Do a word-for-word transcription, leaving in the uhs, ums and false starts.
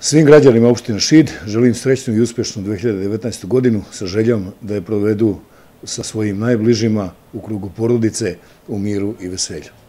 Svim građanima opštine Šid želim srećnu i uspešnu dve hiljade devetnaestu godinu sa željom da je provedu sa svojim najbližima u krugu porodice u miru i veselju.